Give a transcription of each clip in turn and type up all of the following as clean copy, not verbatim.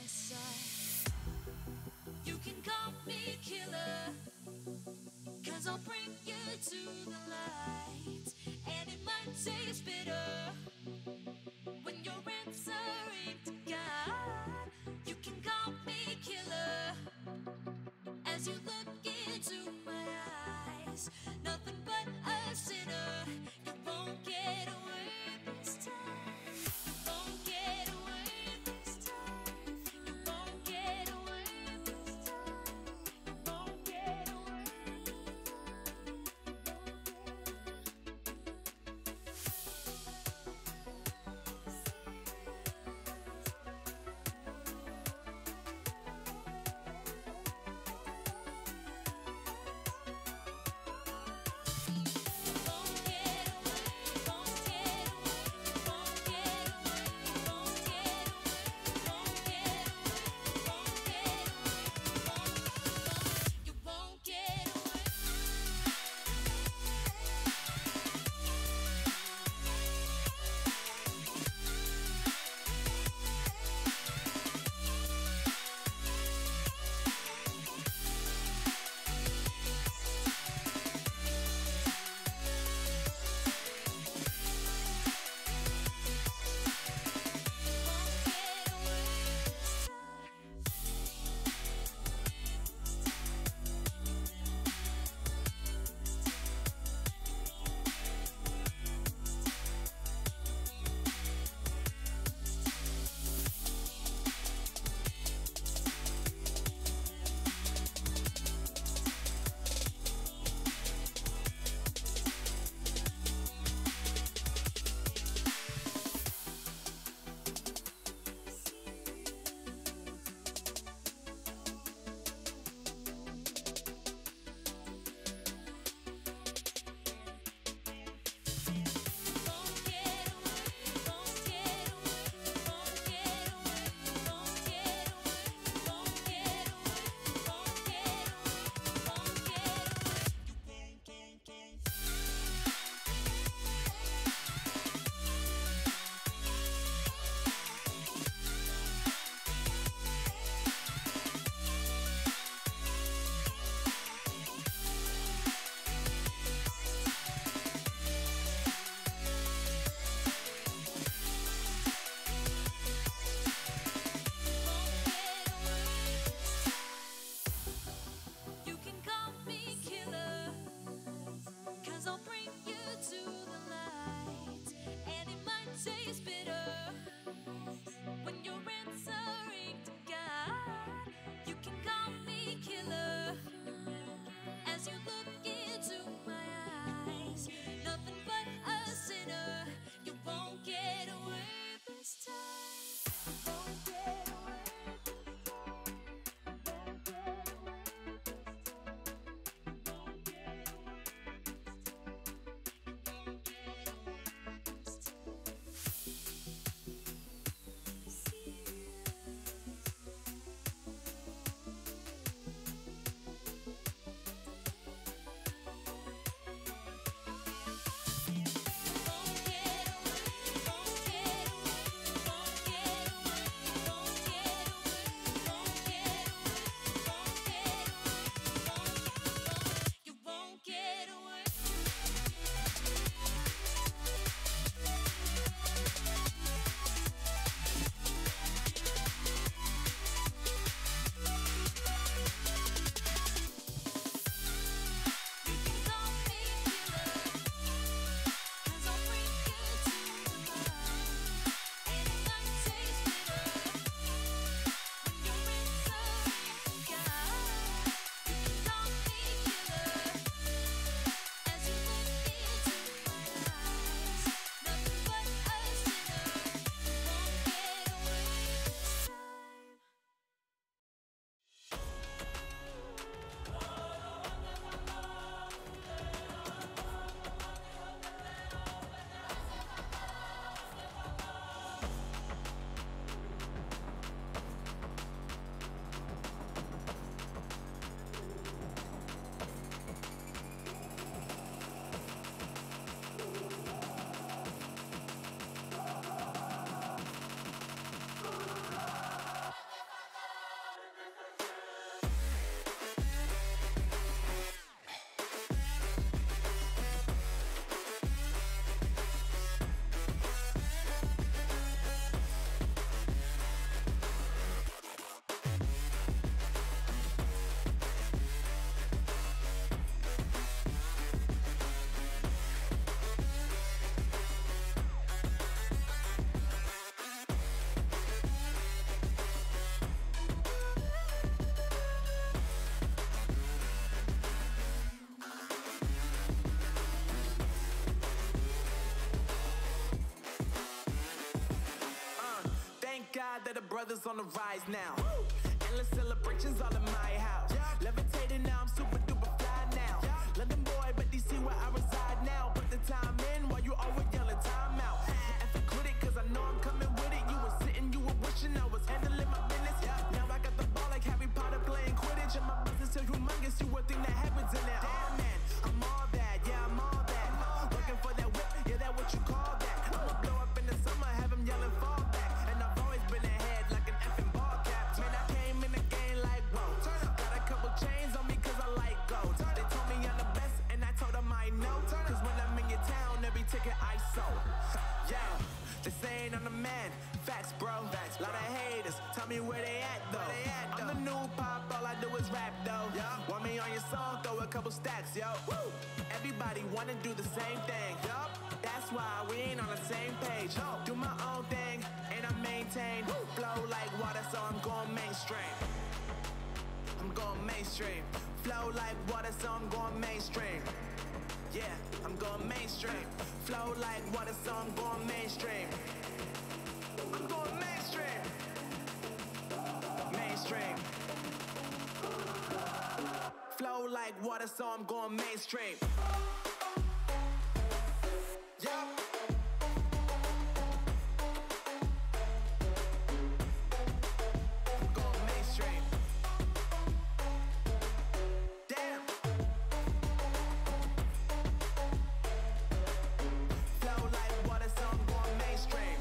side. You can call me killer, 'cause I'll bring you to the light. And it might taste bitter when you're answering to God. You can call me killer as you look into my eyes. Nothing but a sinner. You won't get away this time. You won't get away this time. You won't get away this time. You won't get away this You can call me killer, 'cause I'll bring you to the light. And it might taste bitter when you're answering to God. You can call me killer as you look into my eyes. Nothing but a sinner. You won't get away this time. You won't get away this time. You won't get away this time. You won't get away this time. You won't get away. brothers on the rise now. Endless celebrations all in my house. Levitating now, I'm super duper fly now. London boy, but DC where I reside now. Put the time in while you always yelling time out. And for quit it, cause I know I'm coming with it. You were sitting, you were wishing I was handling my business. Now I got the ball like Harry Potter playing Quidditch. And my business so humongous, you would think that happens in there. Damn man, I'm all that, yeah, I'm all that. Looking for that whip, yeah, that what you call that. I'ma blow up in the summer, have him yelling fall back. And I've always been ahead like an effing ball cap. Man, I came in the game like, whoa. Got a couple chains on me cause I like gold. They told me I'm the best and I told them I know. Cause when I'm in your town, every ticket I sold. Yeah, they saying I'm the man. Facts, bro. Lot of haters, tell me where they at though. I'm the new pop, all I do is rap though. Want me on your song, throw a couple stacks, yo. Everybody wanna do the same thing. That's why we ain't on the same page. Do my own thing and I maintain. Flow like water, so I'm going mainstream. I'm going mainstream. Flow like water, so I'm going mainstream. Yeah, I'm going mainstream. Flow like water, so I'm going mainstream. I'm going mainstream. Mainstream. Flow like water, so I'm going mainstream. Yeah. I'm going mainstream. Damn. Flow like water, so I'm going mainstream.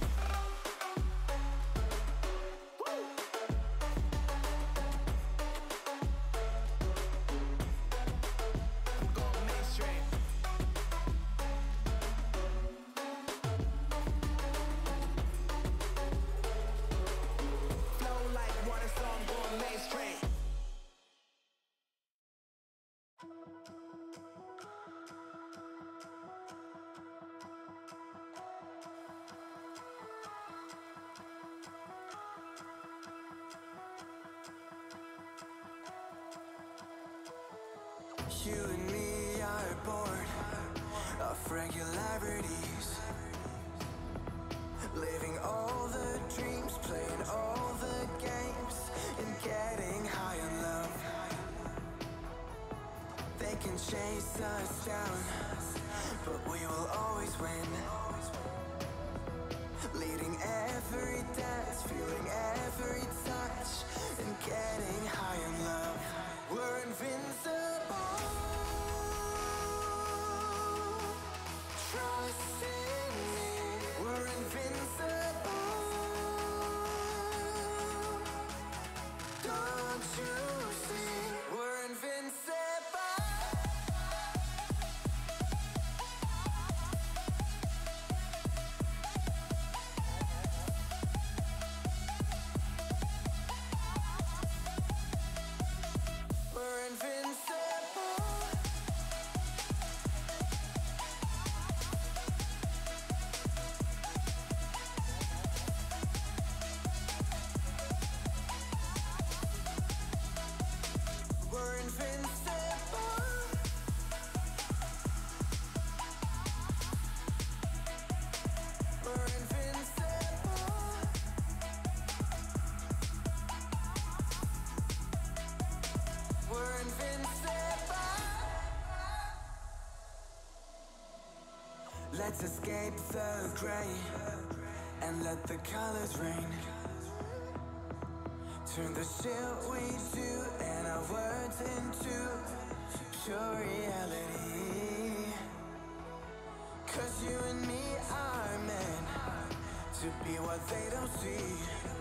You and me are bored of regularities, living all the dreams, playing all the games, and getting high on love. They can chase us down, but we will always win. Leading every dance, feeling every touch, and getting high on love. We're invincible. Trust in me, we're invincible. Don't you see, we're invincible. We're invincible. We're invincible. We're invincible. We're invincible. Let's escape the gray and let the colors rain. Turn the shit we do and our words into pure reality. Cause you and me are meant to be what they don't see.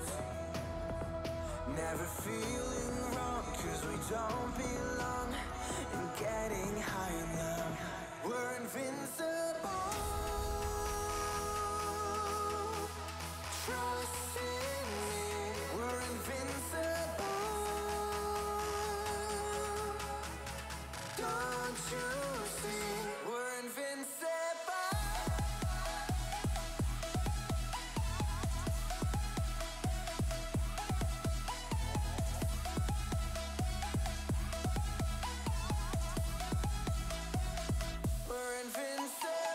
Never feeling wrong cause we don't belong. And getting high in love. We're invincible. Trust in me, we're invincible. Don't you see, we're invincible. We're invincible.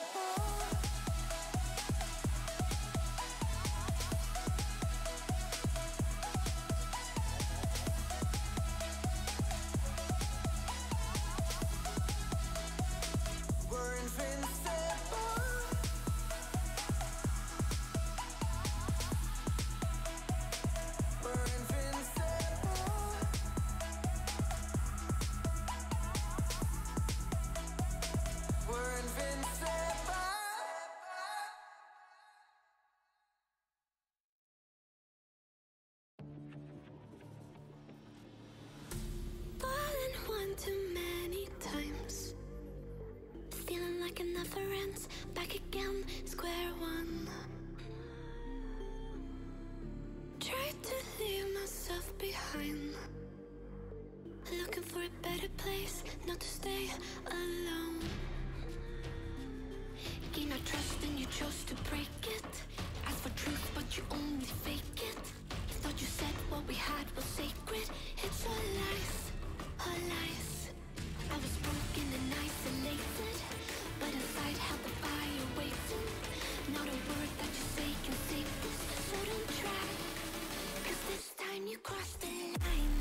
back again, square one. Tried to leave myself behind, looking for a better place, not to stay alone. Gain our trust and you chose to break it. Ask for truth but you only fake it. Thought you said what we had was sacred. It's all lies, all lies. I was broken and isolated, but inside held the fire waiting. Not a word that you say can save this, so don't try, 'cause this time you crossed the line.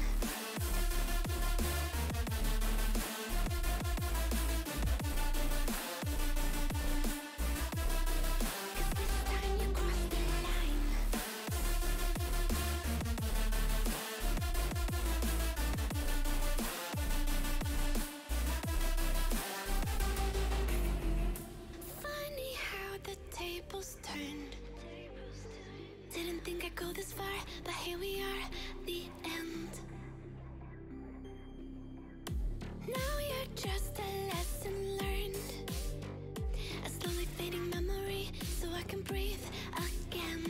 Turned. Didn't think I'd go this far, but here we are, the end. Now you're just a lesson learned, a slowly fading memory, so I can breathe again.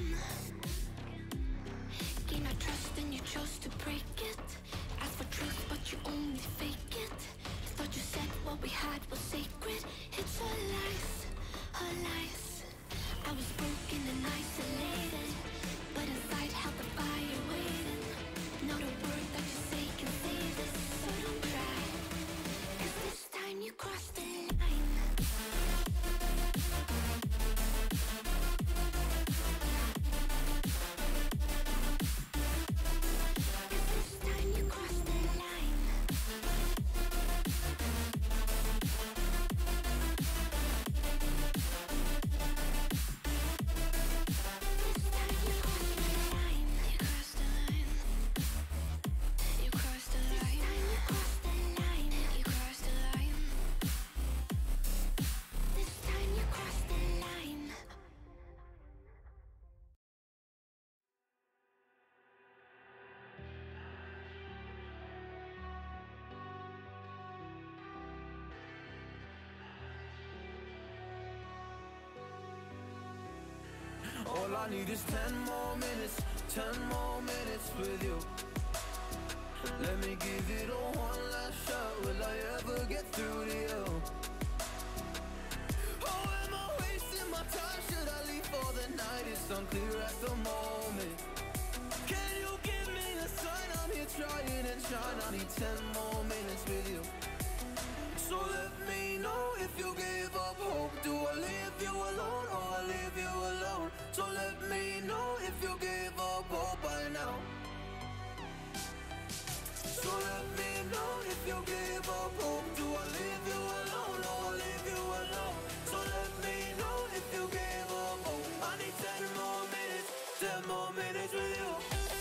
Gain our trust and you chose to break it. Ask for truth but you only fake it. Thought you said what we had was sacred. It's all lies, all lies. I was broken and isolated, but inside held the fire waiting. Not a word that you say can save this, so don't try, 'cause this time you crossed the line. All I need is 10 more minutes, 10 more minutes with you. Let me give it a one last shot. Will I ever get through to you? Oh, am I wasting my time? Should I leave for the night? It's unclear at the moment. Can you give me a sign? I'm here trying and trying. I need 10 more minutes with you. So let me know if you gave up hope. Do I leave you alone or I leave you alone? So let me know if you gave up hope by now. So let me know if you gave up hope. Do I leave you alone or I leave you alone? So let me know if you gave up hope. I need 10 more minutes, 10 more minutes with you.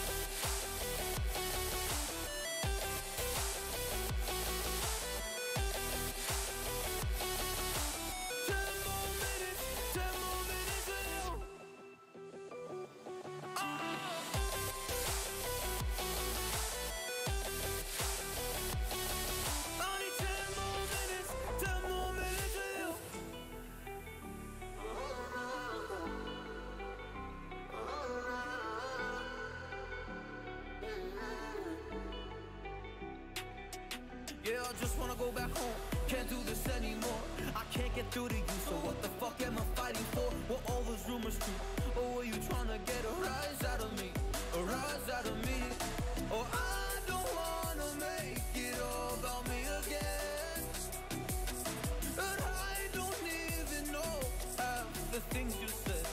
Yeah, I just wanna go back home. Can't do this anymore. I can't get through to you, so what the fuck am I fighting for? Were all those rumors true? Or were you trying to get a rise out of me? A rise out of me? Or I don't wanna make it all about me again. But I don't even know half the things you said.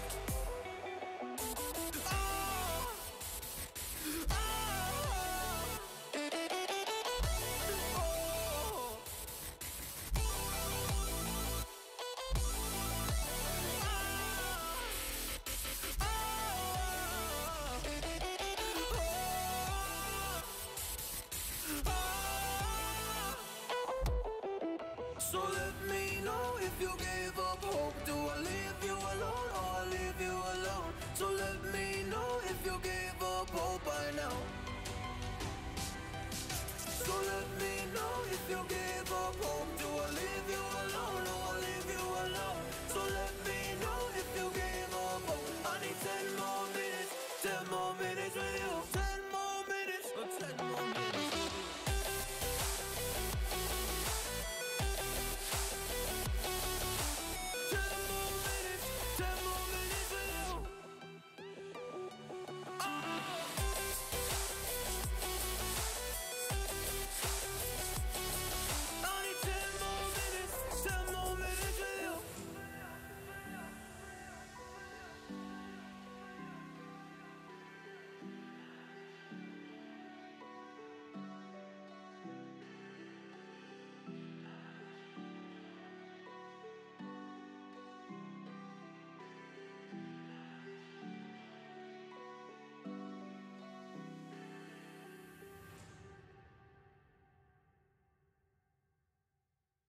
So let me know if you gave up.